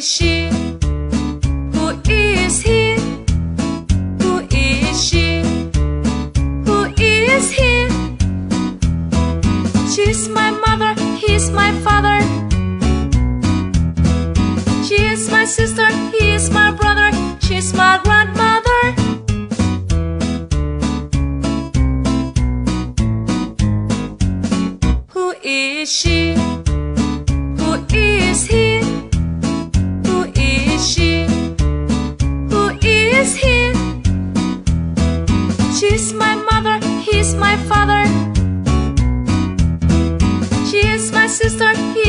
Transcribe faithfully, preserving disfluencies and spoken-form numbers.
is she? Who is he? Who is she? Who is he? She's my mother, he's my father. She is my sister, he is my brother. She's my grandmother. Who is she? Who is he? Who is she? Who is he? She's my mother, he's my father. She is my sister, he